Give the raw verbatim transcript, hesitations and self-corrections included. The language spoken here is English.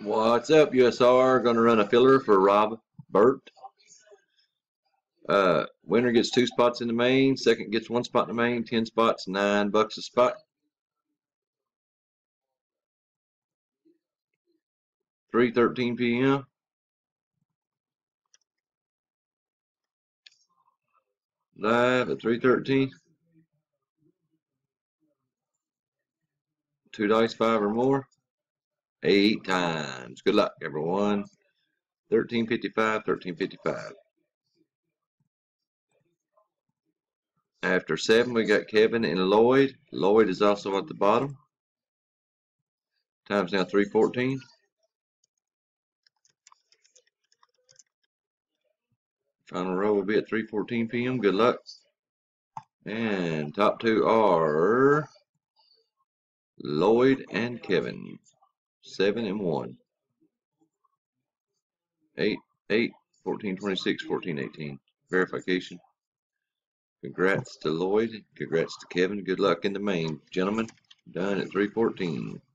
What's up, U S R? Going to run a filler for Rob Bert. Uh, winner gets two spots in the main. Second gets one spot in the main. Ten spots, nine bucks a spot. three thirteen p m Live at three thirteen. Two dice, five or more. Eight times. Good luck, everyone. thirteen fifty-five, thirteen fifty-five. After seven, we got Kevin and Lloyd. Lloyd is also at the bottom. Time's now three fourteen. Final row will be at three fourteen p m Good luck. And top two are Lloyd and Kevin. Seven and one. Eight, eight, fourteen, twenty-six, fourteen, eighteen. Verification. Congrats to Lloyd. Congrats to Kevin. Good luck in the main, gentlemen. Done at three fourteen.